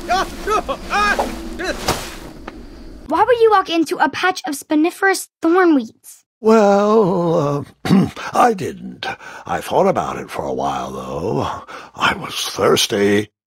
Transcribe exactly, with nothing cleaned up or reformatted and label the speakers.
Speaker 1: Why would you walk into a patch of spiniferous thornweeds?
Speaker 2: Well, uh, I didn't. I thought about it for a while, though. I was thirsty.